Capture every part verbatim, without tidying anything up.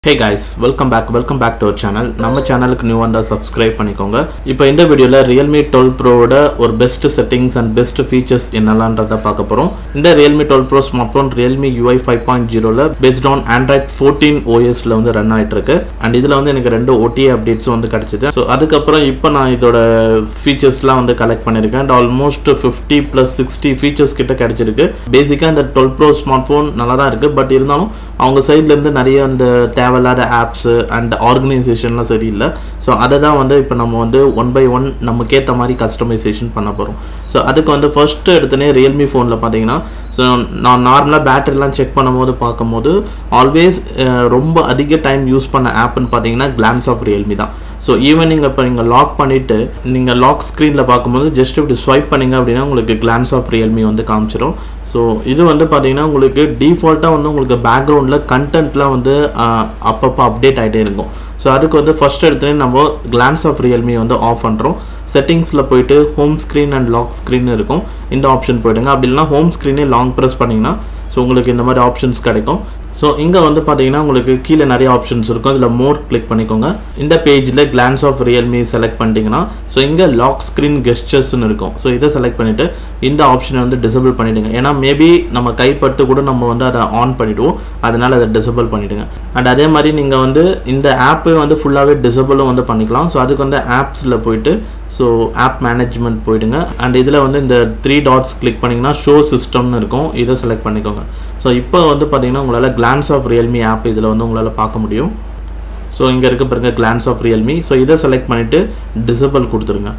Hey guys, welcome back welcome back to our channel. நம்ம சேனலுக்கு new வந்தா subscribe பண்ணிக்கோங்க. இப்போ இந்த வீடியோல Realme twelve Pro ஓட ஒரு best settings and best features என்னலாம்ன்றத பார்க்க போறோம். இந்த Realme twelve Pro smartphone Realme U I five point zero ல based on Android fourteen O S ல வந்து ரன் ஆயிட்டு இருக்கு. and இதுல வந்து எனக்கு ரெண்டு O T A updates வந்து கிடைச்சது. சோ அதுக்கு அப்புறம் இப்போ நான் இதோட featuresலாம் வந்து கலெக்ட் பண்ணிருக்கேன். and almost fifty plus sixty features கிட்ட கிடைச்சிருக்கு. பேசிக்கா இந்த twelve Pro smartphone நல்லா தான் இருக்கு. பட் இருந்தாலும் அவங்க சைடுல இருந்து நிறைய அந்த தேவையில்லாத ஆப்ஸ் அண்ட் ஆர்கனைசேஷன்லாம் சரியில்லை. ஸோ அதை தான் வந்து இப்போ நம்ம வந்து ஒன் பை ஒன் நமக்கு ஏற்ற மாதிரி கஸ்டமைசேஷன் பண்ண போகிறோம். ஸோ அதுக்கு வந்து ஃபர்ஸ்ட்டு எடுத்தனே ரியல்மி ஃபோனில் பார்த்தீங்கன்னா ஸோ நான் நார்மலாக பேட்டரிலாம் செக் பண்ணும்போது பார்க்கும்போது ஆல்வேஸ் ரொம்ப அதிக டைம் யூஸ் பண்ண ஆப்னு பார்த்தீங்கன்னா கிளான்ஸ் ஆஃப் ரியல்மி தான். ஸோ ஈவன் நீங்கள் இப்போ நீங்கள் லாக் பண்ணிவிட்டு நீங்கள் லாக் ஸ்க்ரீனில் பார்க்கும்போது ஜஸ்ட் இப்படி ஸ்வைப் பண்ணிங்க அப்படின்னா உங்களுக்கு கிளான்ஸ் ஆஃப் ரியல்மி வந்து காமிச்சிடும். ஸோ இது வந்து பார்த்தீங்கன்னா உங்களுக்கு டிஃபால்ட்டாக வந்து உங்களுக்கு பேக்ரவுண்டில் கண்டென்ட்லாம் வந்து அப்பப்போ அப்டேட் ஆகிட்டே இருக்கும். ஸோ அதுக்கு வந்து ஃபஸ்ட் எடுத்துகிட்டு நம்ம கிளான்ஸ் ஆஃப் ரியல்மி வந்து ஆஃப் பண்ணுறோம். செட்டிங்ஸில் போய்ட்டு home screen and lock screen இருக்கும். இந்த ஆப்ஷன் போய்டுங்க. அப்படி இல்லைனா ஹோம் ஸ்க்ரீனே லாங் ப்ரெஸ் பண்ணிங்கன்னா ஸோ உங்களுக்கு இந்த மாதிரி ஆப்ஷன்ஸ் கிடைக்கும். ஸோ இங்கே வந்து பார்த்தீங்கன்னா உங்களுக்கு கீழே நிறைய ஆப்ஷன்ஸ் இருக்கும். இதில் மோர் கிளிக் பண்ணிக்கோங்க. இந்த பேஜில் கிளான்ஸ் ஆஃப் ரியல்மி செலக்ட் பண்ணிட்டீங்கன்னா ஸோ இங்கே லாக் ஸ்க்ரீன் கெஸ்டர்ஸ்னு இருக்கும். ஸோ இதை செலக்ட் பண்ணிவிட்டு இந்த ஆப்ஷனை வந்து டிசபிள் பண்ணிவிடுங்க. ஏன்னா மேபி நம்ம கைப்பட்டு கூட நம்ம வந்து அதை ஆன் பண்ணிவிடுவோம். அதனால் அதை டிசபிள் பண்ணிவிடுங்க. அண்ட் அதே மாதிரி நீங்கள் வந்து இந்த ஆப்பை வந்து ஃபுல்லாகவே டிசபிளும் வந்து பண்ணிக்கலாம். ஸோ அதுக்கு வந்து ஆப்ஸில் போயிட்டு ஸோ ஆப் மேனேஜ்மெண்ட் போயிடுங்க. அண்ட் இதில் வந்து இந்த த்ரீ டாட்ஸ் கிளிக் பண்ணிங்கன்னா ஷோ சிஸ்டம்னு இருக்கும். இதை செலக்ட் பண்ணிக்கோங்க. ஸோ இப்போ வந்து பார்த்தீங்கன்னா உங்களால் கிளான்ஸ் ஆஃப் ரியல்மி ஆப் இதில் வந்து உங்களால் பார்க்க முடியும். ஸோ இங்கே இருக்க பாருங்க கிளான்ஸ் ஆஃப் ரியல்மி. ஸோ இதை செலக்ட் பண்ணிவிட்டு டிசபிள் கொடுத்துருங்க.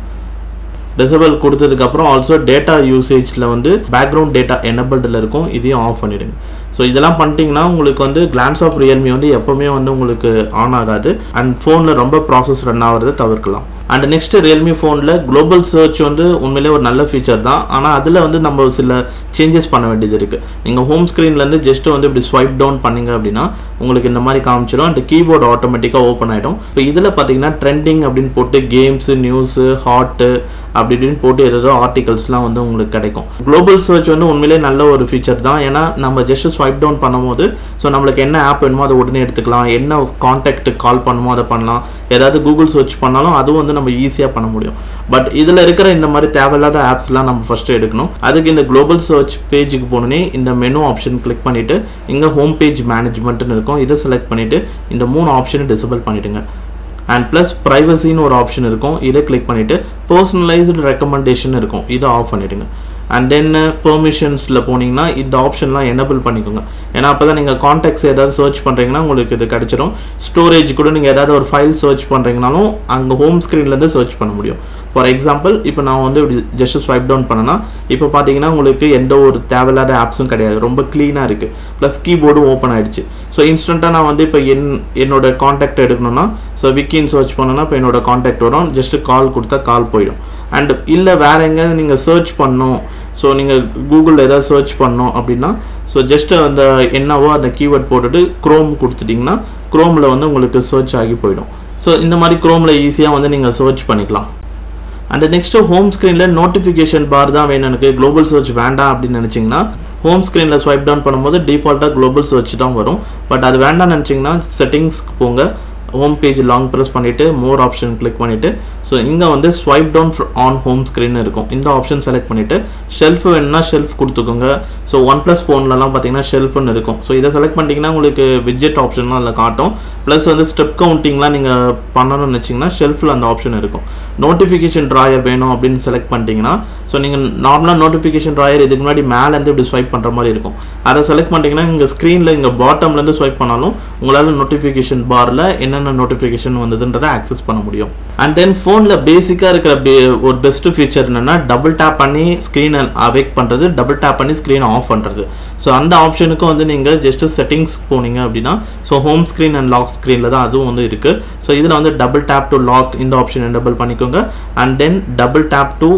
டிசபிள் கொடுத்ததுக்கப்புறம் ஆல்சோ டேட்டா யூசேஜில் வந்து பேக்ரவுண்ட் டேட்டா எனபிள்டில் இருக்கும். இதையும் ஆஃப் பண்ணிவிடுங்க. ஸோ இதெல்லாம் பண்ணிட்டீங்கன்னா உங்களுக்கு வந்து கிளான்ஸ் ஆஃப் ரியல்மி வந்து எப்போவுமே வந்து உங்களுக்கு ஆன் ஆகாது. அண்ட் ஃபோனில் ரொம்ப ப்ராசஸ் ரன் ஆகிறத தவிர்க்கலாம். அண்ட் நெக்ஸ்ட் ரியல்மி ஃபோனில் குளோபல் சர்ச் வந்து உண்மையிலே ஒரு நல்ல ஃபீச்சர் தான். ஆனால் அதில் வந்து நம்ம சில சேஞ்சஸ் பண்ண வேண்டியது இருக்குது. நீங்கள் ஹோம் ஸ்க்ரீன்லேருந்து ஜஸ்ட்டு வந்து இப்படி ஸ்வைப் டவுன் பண்ணிங்க அப்படின்னா உங்களுக்கு இந்த மாதிரி காமிச்சிடும். அந்த கீபோர்டு ஆட்டோமேட்டிக்காக ஓப்பன் ஆகிடும். இப்போ இதில் பார்த்தீங்கன்னா ட்ரெண்டிங் அப்படின்னு போட்டு கேம்ஸு நியூஸு ஹாட்டு அப்படி இப்படின்னு போட்டு ஏதோ ஆர்டிகல்ஸ்லாம் வந்து உங்களுக்கு கிடைக்கும். குளோபல் சர்ச் வந்து உண்மையிலே நல்ல ஒரு ஃபீச்சர் தான். ஏன்னா நம்ம ஜஸ்ட் ஸ்வைப் டவுன் பண்ணும்போது ஸோ நம்மளுக்கு என்ன ஆப் வேணுமோ அதை உடனே எடுத்துக்கலாம். என்ன கான்டாக்ட்டுக்கு கால் பண்ணுமோ அதை பண்ணலாம். ஏதாவது கூகுள் சர்ச் பண்ணாலும் அதுவும் வந்து நம்ம ஈஸியாக பண்ண முடியும். பட் இதில் இருக்கிற இந்த மாதிரி தேவையில்லாத ஆப்ஸ்லாம் நம்ம ஃபஸ்ட்டு எடுக்கணும். அதுக்கு இந்த குளோபல் சர்ச் பேஜுக்கு போனோன்னே இந்த மெனு ஆப்ஷன் கிளிக் பண்ணிவிட்டு இங்கே ஹோம் பேஜ் மேனேஜ்மெண்ட்னு இருக்கும். இதை செலக்ட் பண்ணிவிட்டு இந்த மூணு ஆப்ஷனை டிசபிள் பண்ணிவிடுங்க. அண்ட் ப்ளஸ் ப்ரைவசின்னு ஒரு ஆப்ஷன் இருக்கும். இதை கிளிக் பண்ணிவிட்டு பர்சனலைஸ்டு ரெக்கமெண்டேஷன் இருக்கும். இதை ஆஃப் பண்ணிவிடுங்க. அண்ட் தென் பெர்மிஷன்ஸில் போனீங்கன்னா இந்த ஆப்ஷன்லாம் எனபிள் பண்ணிக்கோங்க. ஏன்னா அப்போ தான் நீங்கள் கான்டாக்ட்ஸ் ஏதாவது சர்ச் பண்ணுறீங்கன்னா உங்களுக்கு இது கிடச்சிடும். ஸ்டோரேஜ் கூட நீங்கள் ஏதாவது ஒரு ஃபைல் சர்ச் பண்ணுறீங்கனாலும் அங்கே ஹோம் ஸ்க்ரீன்லேருந்து சர்ச் பண்ண முடியும். ஃபார் எக்ஸாம்பிள் இப்போ நான் வந்து இப்படி ஜஸ்ட் ஸ்வைப் டவுன் பண்ணேன்னா இப்போ பார்த்தீங்கன்னா உங்களுக்கு எந்த ஒரு தேவையில்லாத ஆப்ஸும் கிடையாது. ரொம்ப க்ளீனாக இருக்குது. ப்ளஸ் கீபோர்டும் ஓப்பன் ஆகிடுச்சு. ஸோ இன்ஸ்டண்ட்டாக நான் வந்து இப்போ என் என்னோட கான்டாக்ட் எடுக்கணும்னா ஸோ விக்கின்னு சர்ச் பண்ணோன்னா இப்போ என்னோட கான்டாக்ட் வரும். ஜஸ்ட்டு கால் கொடுத்தா கால் போயிடும். அண்ட் இல்லை வேறு எங்கேயாவது நீங்கள் சர்ச் பண்ணணும் ஸோ நீங்கள் கூகுளில் ஏதாவது சர்ச் பண்ணோம் அப்படின்னா ஸோ ஜஸ்ட்டு அந்த என்னவோ அந்த கீவேர்ட் போட்டுட்டு க்ரோம் கொடுத்துட்டிங்கன்னா க்ரோமில் வந்து உங்களுக்கு சர்ச் ஆகி போயிடும். ஸோ இந்த மாதிரி க்ரோமில் ஈஸியாக வந்து நீங்கள் சர்ச் பண்ணிக்கலாம். அண்ட் நெக்ஸ்ட்டு ஹோம் ஸ்க்ரீனில் நோட்டிஃபிகேஷன் பார் தான் வேணும் எனக்கு, குளோபல் சர்ச் வேண்டாம் அப்படின்னு நினச்சிங்கன்னா ஹோம் ஸ்க்ரீனில் ஸ்வைப் டவுன் பண்ணும்போது டிஃபால்ட்டாக குளோபல் சர்ச் தான் வரும். பட் அது வேண்டாம்னு நினச்சிங்கன்னா செட்டிங்ஸ்க்கு போங்க. ஹோம் பேஜ் லாங் ப்ரெஸ் பண்ணிவிட்டு மோர் ஆப்ஷன் கிளிக் பண்ணிவிட்டு ஸோ இங்கே வந்து swipe down on home screen இருக்கும். இந்த ஆப்ஷன் செலக்ட் பண்ணிவிட்டு ஷெல்ஃப் வேணுன்னா ஷெல்ஃப் கொடுத்துக்கோங்க. ஸோ ஒன் ப்ளஸ் ஃபோன்லலாம் பார்த்தீங்கன்னா ஷெல்ஃப்னு இருக்கும். ஸோ இதை செலக்ட் பண்ணிட்டீங்கன்னா உங்களுக்கு விட்ஜெட் ஆப்ஷன்லாம் அதில் காட்டும். ப்ளஸ் வந்து ஸ்டெப் கவுண்டிங்லாம் நீங்கள் பண்ணணும்னு வச்சிங்கன்னா ஷெல்ஃபில் அந்த ஆப்ஷன் இருக்கும். நோட்டிஃபிகேஷன் ட்ராயர் வேணும் அப்படின்னு செலக்ட் பண்ணிட்டீங்கன்னா ஸோ நீங்கள் நார்மலாக நோட்டிஃபிகேஷன் ட்ராயர் இதுக்கு முன்னாடி மேலேருந்து இப்படி ஸ்வைப் பண்ணுற மாதிரி இருக்கும். அதை செலக்ட் பண்ணிட்டீங்கன்னா இங்கே ஸ்க்ரீனில் இங்கே பாட்டம்லேருந்து ஸ்வைப் பண்ணாலும் உங்களால் நோட்டிஃபிகேஷன் பாரில் என்ன நோட்டிஃபிகேஷன் வந்ததுன்றதை ஆக்சஸ் பண்ண முடியும். அண்ட் தென் ஃபோனில் பேசிக்காக இருக்கிற ஒரு பெஸ்ட் ஃபீச்சர் என்னென்னா டபுள் டேப் பண்ணி ஸ்க்ரீனை அவேக் பண்ணுறது, டபுள் டேப் பண்ணி ஸ்க்ரீனை ஆஃப் பண்ணுறது. ஸோ அந்த ஆப்ஷனுக்கும் வந்து நீங்கள் ஜஸ்ட் செட்டிங்ஸ் போனீங்க அப்படின்னா so home screen and lock ஸ்க்ரீனில் தான் அதுவும் வந்து இருக்குது. ஸோ இதில் வந்து டபுள் டேப் டு லாக் இந்த ஆப்ஷன் எனேபிள் பண்ணிக்கோங்க. And then double tap to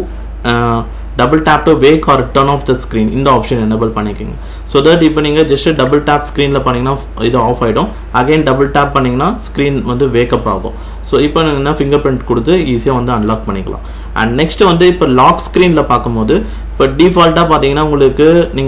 double tap to wake or turn off the screen இந்த ஆப்ஷன் எனேபிள் பண்ணிக்கோங்க. ஸோ தட் இப்போ நீங்கள் ஜஸ்ட் டபுள் டேப் ஸ்க்ரீனில் பண்ணிங்கன்னா இது ஆஃப் ஆகிடும். அகைன் டபுள் டேப் பண்ணிங்கன்னா ஸ்க்ரீன் வந்து வேக்கப் ஆகும். ஸோ இப்போ நீங்கள் ஃபிங்கர் பிரிண்ட் கொடுத்து ஈஸியாக வந்து அன்லாக் பண்ணிக்கலாம். அண்ட் நெக்ஸ்ட்டு வந்து இப்போ லாக் ஸ்க்ரீனில் பார்க்கும்போது இப்போ டிஃபால்ட்டாக பார்த்தீங்கன்னா உங்களுக்கு நீங்கள்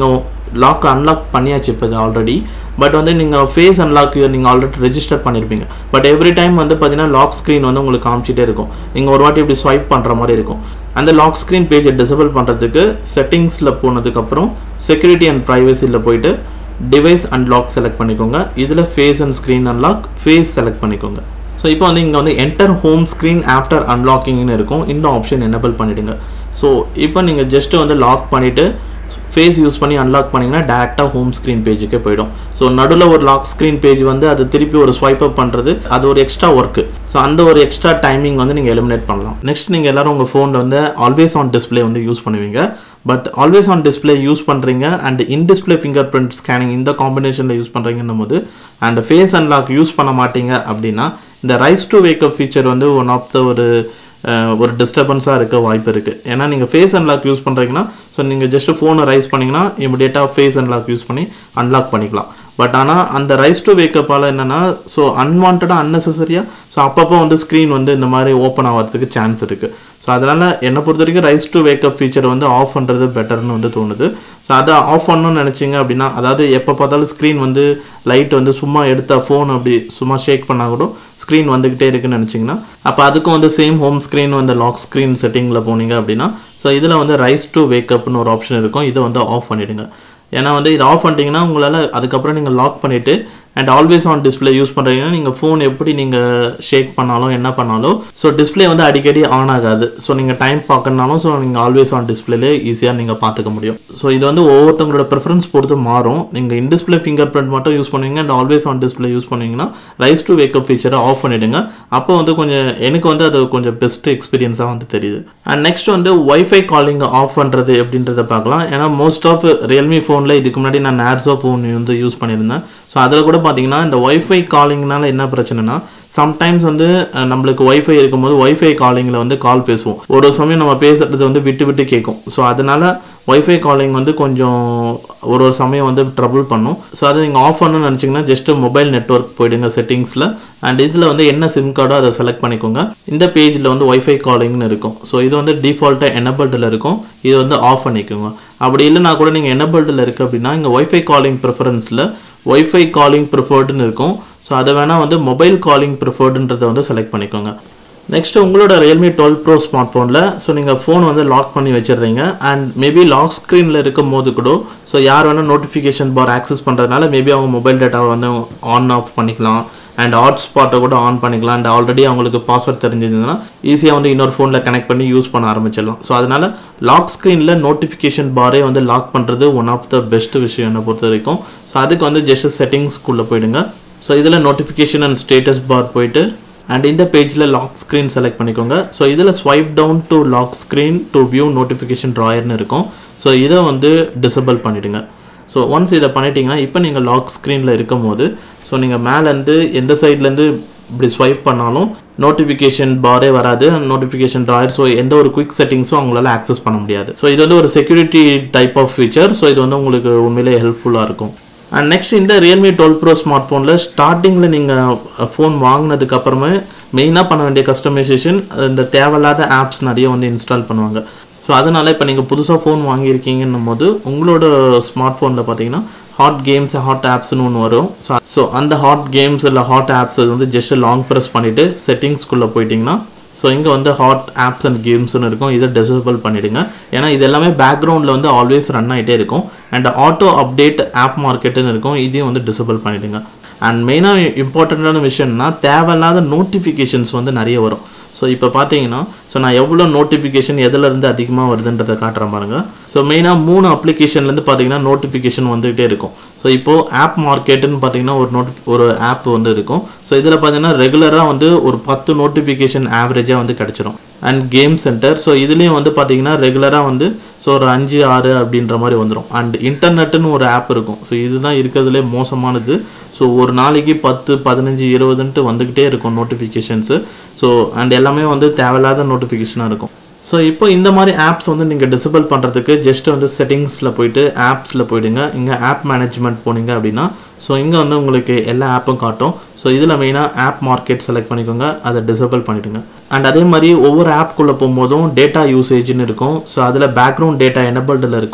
லாக் அன்லாக் பண்ணியாச்சு இப்போ இது ஆல்ரெடி. பட் வந்து நீங்கள் ஃபேஸ் அன்லாக் நீங்கள் ஆல்ரெடி ரெஜிஸ்டர் பண்ணியிருப்பீங்க. பட் எவ்ரி டைம் வந்து பார்த்தீங்கன்னா லாக் ஸ்க்ரீன் வந்து உங்களுக்கு காமிச்சிட்டே இருக்கும். நீங்கள் ஒரு வாட்டி இப்படி ஸ்வைப் பண்ணுற மாதிரி இருக்கும். அந்த லாக் ஸ்க்ரீன் பேஜை டிசபிள் பண்ணுறதுக்கு செட்டிங்ஸில் போனதுக்கப்புறம் செக்யூரிட்டி அண்ட் ப்ரைவசியில் போயிட்டு டிவைஸ் அன்லாக் செலக்ட் பண்ணிக்கோங்க. இதில் face and screen unlock face select பண்ணிக்கோங்க. ஸோ இப்போ வந்து இங்கே வந்து என்டர் ஹோம் ஸ்க்ரீன் ஆஃப்டர் அன்லாக்கிங்னு இருக்கும். இந்த ஆப்ஷன் எனேபிள் பண்ணிவிடுங்க. ஸோ இப்போ நீங்கள் ஜஸ்ட்டு வந்து லாக் பண்ணிவிட்டு ஃபேஸ் யூஸ் பண்ணி அன்லாக் பண்ணிங்கன்னா டேரெக்டாக ஹோம் ஸ்க்ரீன் பேஜுக்கே போயிடும். ஸோ நடுவில் ஒரு லாக் ஸ்க்ரீன் பேஜ் வந்து அது திருப்பி ஒரு ஸ்வைப் அப் பண்ணுறது அது ஒரு எக்ஸ்ட்ரா ஒர்க்கு. ஸோ அந்த ஒரு எக்ஸ்ட்ரா டைமிங் வந்து நீங்கள் எலிமினேட் பண்ணலாம். நெக்ஸ்ட் நீங்கள் எல்லோரும் உங்கள் ஃபோனில் வந்து ஆல்வேஸ் ஆன் டிஸ்பிளே வந்து யூஸ் பண்ணுவீங்க. But always on display use பண்ணுறீங்க and in display fingerprint scanning இந்த காம்பினேஷனில் யூஸ் பண்ணுறீங்கன்னும் போது அண்ட் ஃபேஸ் அன்லாக் யூஸ் பண்ண மாட்டீங்க அப்படின்னா இந்த ரைஸ் டு வேக்கப் ஃபீச்சர் வந்து ஒன் ஆஃப் த ஒரு ஒரு டிஸ்டர்பன்ஸாக இருக்க வாய்ப்பு இருக்குது. ஏன்னா நீங்கள் ஃபேஸ் அன்லாக் யூஸ் பண்ணுறீங்கன்னா ஸோ நீங்கள் ஜஸ்ட்டு ஃபோனை ரைஸ் பண்ணிங்கன்னா இமிடியேட்டாக ஃபேஸ் அன்லாக் யூஸ் பண்ணி அன்லாக் பண்ணிக்கலாம். பட் ஆனால் அந்த ரைஸ் டு வேக்கப்பால் என்னென்னா ஸோ அன்வான்டாக அன்னெசரியாக ஸோ அப்பப்போ வந்து ஸ்க்ரீன் வந்து இந்த மாதிரி ஓப்பன் ஆகிறதுக்கு சான்ஸ் இருக்குது. ஸோ அதனால் என்னை பொறுத்த வரைக்கும் ரைஸ் டு வேக்கப் ஃபீச்சர் வந்து ஆஃப் பண்ணுறது பெட்டர்னு வந்து தோணுது. ஸோ அதை ஆஃப் பண்ணணும்னு நினச்சிங்க அப்படின்னா அதாவது எப்போ பார்த்தாலும் ஸ்க்ரீன் வந்து லைட் வந்து சும்மா எடுத்தால் ஃபோன் அப்படி சும்மா ஷேக் பண்ணால் கூட ஸ்க்ரீன் வந்துக்கிட்டே இருக்குன்னு நினச்சிங்கன்னா அப்போ அதுக்கும் வந்து சேம் ஹோம் ஸ்க்ரீன் வந்து லாக் ஸ்க்ரீன் செட்டிங்கில் போனீங்க அப்படின்னா ஸோ இதில் வந்து ரைஸ் டு வேக்கப்னு ஒரு ஆப்ஷன் இருக்கும். இதை வந்து ஆஃப் பண்ணிவிடுங்க. ஏன்னா வந்து இது ஆஃப் பண்ணிட்டீங்கன்னா உங்களால் அதுக்கப்புறம் நீங்கள் லாக் பண்ணிவிட்டு and always on display use பண்ணுறீங்கன்னா நீங்கள் ஃபோன் எப்படி நீங்கள் ஷேக் பண்ணாலும் என்ன பண்ணாலும் ஸோ டிஸ்பிளே வந்து அடிக்கடி ஆன் ஆகாது. ஸோ நீங்கள் டைம் பார்க்கணுனாலும் ஸோ நீங்கள் ஆல்வேஸ் ஆன் டிஸ்பிளேலே ஈஸியாக நீங்கள் பார்த்துக்க முடியும். ஸோ இது வந்து ஒவ்வொருத்தவங்களோட ப்ரிஃபரன்ஸ் பொறுத்து மாறும். நீங்கள் இன் டிஸ்பிளே ஃபிங்கர் பிரிண்ட் மட்டும் யூஸ் பண்ணுவீங்க and always on display use பண்ணிங்கன்னா ரைஸ் டு வேக்கப் ஃபீச்சரை ஆஃப் பண்ணிவிடுங்க. அப்போ வந்து கொஞ்சம் எனக்கு வந்து அது கொஞ்சம் பெஸ்ட் எக்ஸ்பீரியன்ஸாக வந்து தெரியுது. அண்ட் நெக்ஸ்ட் வந்து ஒய்ஃபை காலிங் ஆஃப் பண்ணுறது எப்படின்றத பார்க்கலாம். ஏன்னா மோஸ்ட் ஆஃப் ரியல்மி ஃபோனில் இதுக்கு முன்னாடி நான் நேர்ஸோ ஃபோன் வந்து யூஸ் பண்ணியிருந்தேன். ஸோ அதில் கூட பார்த்தீங்கன்னா இந்த ஒய்ஃபை காலிங்னால என்ன பிரச்சனைனா சம்டைம்ஸ் வந்து நம்மளுக்கு ஒய்ஃபை இருக்கும்போது ஒய்ஃபை காலிங்கில் வந்து கால் பேசுவோம். ஒரு சமயம் நம்ம பேசுறது வந்து விட்டு விட்டு கேட்கும். ஸோ அதனால ஒய்ஃபை காலிங் வந்து கொஞ்சம் ஒரு ஒரு சமயம் வந்து ட்ரபிள் பண்ணும். ஸோ அதை நீங்கள் ஆஃப் பண்ணணும்னு நினச்சிங்கன்னா ஜஸ்ட்டு மொபைல் நெட்ஒர்க் போயிடுங்க செட்டிங்ஸில் அண்ட் இதில் வந்து என்ன சிம் கார்டோ அதை செலக்ட் பண்ணிக்கோங்க. இந்த பேஜில் வந்து ஒய்ஃபை காலிங்னு இருக்கும். ஸோ இது வந்து டிஃபால்ட்டாக எனபிள்டில் இருக்கும். இது வந்து ஆஃப் பண்ணிக்கோங்க. அப்படி இல்லைனா கூட நீங்கள் எனபிள்டில் இருக்குது அப்படின்னா இங்கே ஒய்ஃபை காலிங் ப்ரிஃபரன்ஸில் ஒய்ஃபை காலிங் ப்ரிஃபர்டுன்னு இருக்கும். ஸோ அதை வேணால் வந்து மொபைல் காலிங் ப்ரிஃபர்டுன்றதை வந்து செலக்ட் பண்ணிக்கோங்க. நெக்ஸ்ட்டு உங்களோட ரியல்மி டுவெல் ப்ரோ ஸ்மார்ட் ஃபோனில் ஸோ நீங்கள் ஃபோன் வந்து லாக் பண்ணி வச்சிடுறீங்க அண்ட் மேபி லாக் ஸ்க்ரீனில் இருக்கும் போது கூட ஸோ யார் வேணால் நோட்டிஃபிகேஷன் பார் ஆக்சஸ் பண்ணுறதுனால மேபி அவங்க மொபைல் டேட்டாவை வந்து ஆன் ஆஃப் பண்ணிக்கலாம் அண்ட் ஹாட்ஸ்பாட்டை கூட ஆன் பண்ணிக்கலாம். அண்ட் ஆல்ரெடி அவங்களுக்கு பாஸ்வேர்ட் தெரிஞ்சிருந்ததுன்னா ஈஸியாக வந்து இன்னொரு ஃபோனில் கனெக்ட் பண்ணி யூஸ் பண்ண ஆரம்பிச்சிடலாம். ஸோ அதனால் லாக் ஸ்க்ரீனில் நோட்டிஃபிகேஷன் பாரே வந்து லாக் பண்ணுறது ஒன் ஆஃப் த பெஸ்ட் விஷயம் என்னை பொறுத்த வரைக்கும். ஸோ அதுக்கு வந்து ஜஸ்ட் செட்டிங்ஸ்குள்ளே போயிடுங்க. ஸோ இதில் நோட்டிஃபிகேஷன் அண்ட் ஸ்டேட்டஸ் பார் போயிட்டு அண்ட் இந்த பேஜில் லாக் ஸ்க்ரீன் செலக்ட் பண்ணிக்கோங்க. ஸோ இதில் swipe down to lock screen to view notification ட்ராயர்னு இருக்கும். ஸோ இதை வந்து டிசபிள் பண்ணிவிடுங்க. ஸோ ஒன்ஸ் இதை பண்ணிட்டீங்கன்னா இப்போ நீங்கள் லாக் ஸ்க்ரீனில் இருக்கும் போது ஸோ நீங்கள் மேலேருந்து எந்த சைட்லேருந்து இப்படி ஸ்வைப் பண்ணாலும் நோட்டிஃபிகேஷன் பாரே வராது அண்ட் நோட்டிஃபிகேஷன் ட்ராயர். ஸோ எந்த ஒரு குயிக் செட்டிங்ஸும் அவங்களால ஆக்சஸ் பண்ண முடியாது. ஸோ இது வந்து ஒரு security type of feature. So இது வந்து உங்களுக்கு உண்மையிலே ஹெல்ப்ஃபுல்லாக இருக்கும். அண்ட் நெக்ஸ்ட் இந்த ரியல்மி டுவெல் ப்ரோ ஸ்மார்ட் ஃபோனில் ஸ்டார்டிங்கில் நீங்கள் ஃபோன் வாங்கினதுக்கப்புறமே மெயினாக பண்ண வேண்டிய கஸ்டமைசேஷன் இந்த தேவையில்லாத ஆப்ஸ் நிறைய வந்து இன்ஸ்டால் பண்ணுவாங்க. ஸோ அதனால் இப்போ நீங்கள் புதுசாக ஃபோன் வாங்கியிருக்கீங்கன்னும் போது உங்களோட ஸ்மார்ட் ஃபோனில் பார்த்தீங்கன்னா ஹாட் கேம்ஸ் ஹாட் ஆப்ஸ்னு ஒன்று வரும். ஸோ ஸோ அந்த ஹாட் கேம்ஸ் இல்லை ஹாட் ஆப்ஸ் வந்து ஜஸ்ட் லாங் ப்ரெஸ் பண்ணிவிட்டு செட்டிங்ஸ்குள்ளே போயிட்டிங்கன்னா ஸோ இங்கே வந்து ஹாட் ஆப்ஸ் அண்ட் கேம்ஸ்னு இருக்கும். இதை டிசேபிள் பண்ணிவிடுங்க. ஏன்னா இது எல்லாமே பேக்ரவுண்டில் வந்து ஆல்வேஸ் ரன் ஆகிட்டே இருக்கும். அண்ட் ஆட்டோ அப்டேட் ஆப் மார்க்கெட்டுன்னு இருக்கும். இதையும் வந்து டிசேபிள் பண்ணிவிடுங்க. அண்ட் மெயினாக இம்பார்ட்டண்ட்டான விஷயம்னா தேவையில்லாத நோட்டிஃபிகேஷன்ஸ் வந்து நிறைய வரும். ஸோ இப்போ பார்த்தீங்கன்னா ஸோ நான் எவ்வளோ நோட்டிஃபிகேஷன் எதுலேருந்து அதிகமாக வருதுன்றதை காட்டுற பாருங்க. ஸோ மெயினாக மூணு அப்ளிகேஷன்லேருந்து பார்த்தீங்கன்னா நோட்டிஃபிகேஷன் வந்துகிட்டே இருக்கும். ஸோ இப்போது ஆப் மார்க்கெட்டுன்னு பார்த்தீங்கன்னா ஒரு நோட்டி ஒரு ஆப் வந்து இருக்கும். ஸோ இதில் பார்த்தீங்கன்னா ரெகுலராக வந்து ஒரு பத்து நோட்டிஃபிகேஷன் ஆவரேஜாக வந்து கிடச்சிரும். அண்ட் கேம் சென்டர் ஸோ இதுலேயும் வந்து பார்த்தீங்கன்னா ரெகுலராக வந்து ஸோ ஒரு அஞ்சு ஆறு அப்படின்ற மாதிரி வந்துடும். அண்ட் இன்டர்நெட்டுன்னு ஒரு ஆப் இருக்கும். ஸோ இதுதான் இருக்கிறதுலே மோசமானது. ஸோ ஒரு நாளைக்கு பத்து பதினஞ்சு இருபதுன்ட்டு வந்துக்கிட்டே இருக்கும் நோட்டிஃபிகேஷன்ஸு. ஸோ அண்ட் எல்லாமே வந்து தேவையில்லாத நோட்டிஃபிகேஷனாக இருக்கும். ஸோ இப்போ இந்த மாதிரி ஆப்ஸ் வந்து நீங்கள் டிசேபிள் பண்ணுறதுக்கு ஜஸ்ட் வந்து செட்டிங்ஸில் போயிட்டு ஆப்ஸில் போயிடுங்க. இங்கே ஆப் மேனேஜ்மெண்ட் போனீங்க அப்படின்னா ஸோ இங்கே வந்து உங்களுக்கு எல்லா ஆப்பும் காட்டும். ஸோ இதில் மெயினாக ஆப் மார்க்கெட் செலக்ட் பண்ணிக்கோங்க. அதை டிசேபிள் பண்ணிவிடுங்க. அண்ட் அதே மாதிரி ஒவ்வொரு ஆப்குள்ளே போகும்போதும் டேட்டா யூசேஜ்னு இருக்கும். ஸோ அதில் பேக்ரவுண்ட் டேட்டா எனபிள்டில் இருக்கும்.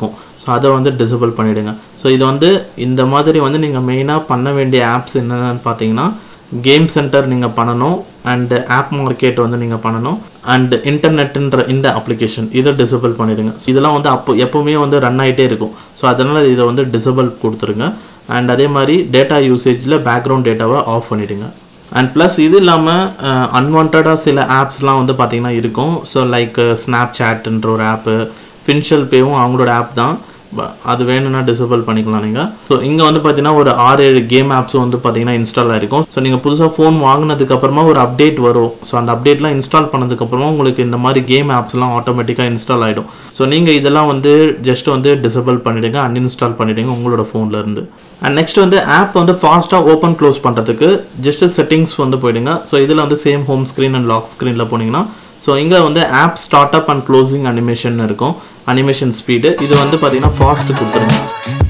ஸோ அதை வந்து டிசபிள் பண்ணிவிடுங்க. ஸோ இது வந்து இந்த மாதிரி வந்து நீங்கள் மெயினாக பண்ண வேண்டிய ஆப்ஸ் என்னென்னு பார்த்தீங்கன்னா கேம் சென்டர் நீங்கள் பண்ணணும், அண்டு ஆப் மார்க்கெட் வந்து நீங்கள் பண்ணணும், அண்ட் இன்டர்நெட்டுன்ற இந்த அப்ளிகேஷன் இதை டிசபிள் பண்ணிவிடுங்க. இதெல்லாம் வந்து அப்போ எப்போவுமே வந்து ரன் ஆகிட்டே இருக்கும். ஸோ அதனால் இதை வந்து டிசபிள் கொடுத்துருங்க. அண்ட் அதே மாதிரி டேட்டா யூசேஜில் பேக்ரவுண்ட் டேட்டாவை ஆஃப் பண்ணிவிடுங்க. அண்ட் ப்ளஸ் இது இல்லாமல் அன்வான்டாக சில ஆப்ஸ்லாம் வந்து பார்த்திங்கன்னா இருக்கும். ஸோ லைக் ஸ்னாப் சாட்ன்ற ஒரு ஆப்பு, ஃபின்ஷியல் பேவும் அவங்களோட ஆப் தான், அது வேணும்னா டிசபிள் பண்ணிக்கலாம் நீங்கள். ஸோ இங்கே வந்து பார்த்தீங்கன்னா ஒரு ஆறு ஏழு கேம் ஆப்ஸும் வந்து பார்த்தீங்கன்னா இன்ஸ்டால் ஆகிருக்கும். ஸோ நீங்கள் புதுசாக ஃபோன் வாங்கினதுக்கப்புறமா ஒரு அப்டேட் வரும். ஸோ அந்த அப்டேட்லாம் இன்ஸ்டால் பண்ணதுக்கப்புறமா உங்களுக்கு இந்த மாதிரி கேம் ஆப்ஸ்லாம் ஆட்டோமேட்டிக்காக இன்ஸ்டால் ஆகிடும். ஸோ நீங்கள் இதெல்லாம் வந்து ஜஸ்ட் வந்து டிசபிள் பண்ணிவிடுங்க, அன்இன்ஸ்டால் பண்ணிவிடுங்க உங்களோட ஃபோன்லேருந்து. அண்ட் நெக்ஸ்ட் வந்து ஆப் வந்து ஃபாஸ்ட்டாக ஓப்பன் க்ளோஸ் பண்ணுறதுக்கு ஜஸ்ட் செட்டிங்ஸ் வந்து போயிடுங்க. ஸோ இதில் வந்து same home screen and lock ஸ்க்ரீனில் போனீங்கன்னா ஸோ இங்கே வந்து app start up and closing animation இருக்கும், அனிமேஷன் ஸ்பீடு இது வந்து பார்த்தீங்கன்னா ஃபாஸ்ட்டு கொடுத்துருங்க.